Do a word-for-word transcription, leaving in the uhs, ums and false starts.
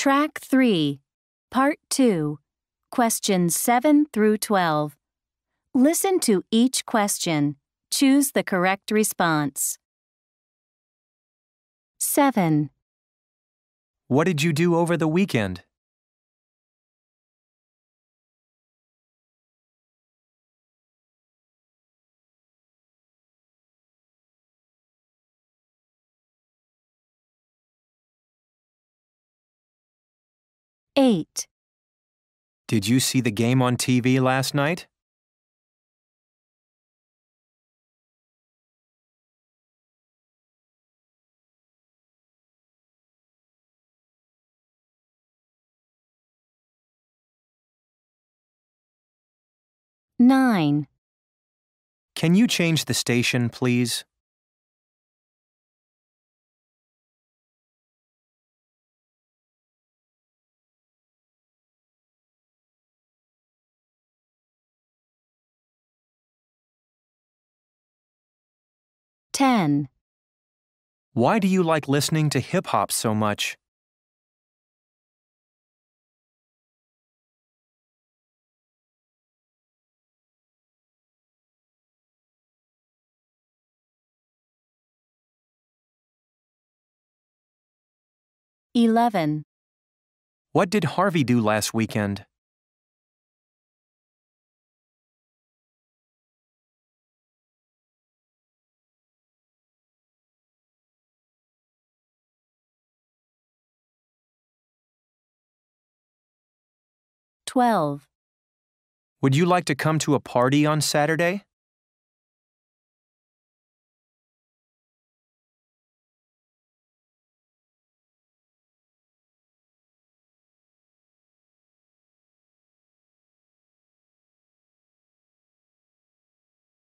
Track three, Part two, Questions seven through twelve. Listen to each question. Choose the correct response. seven. What did you do over the weekend? eight. Did you see the game on T V last night? nine. Can you change the station, please? ten. Why do you like listening to hip-hop so much? eleven. What did Harvey do last weekend? twelve. Would you like to come to a party on Saturday?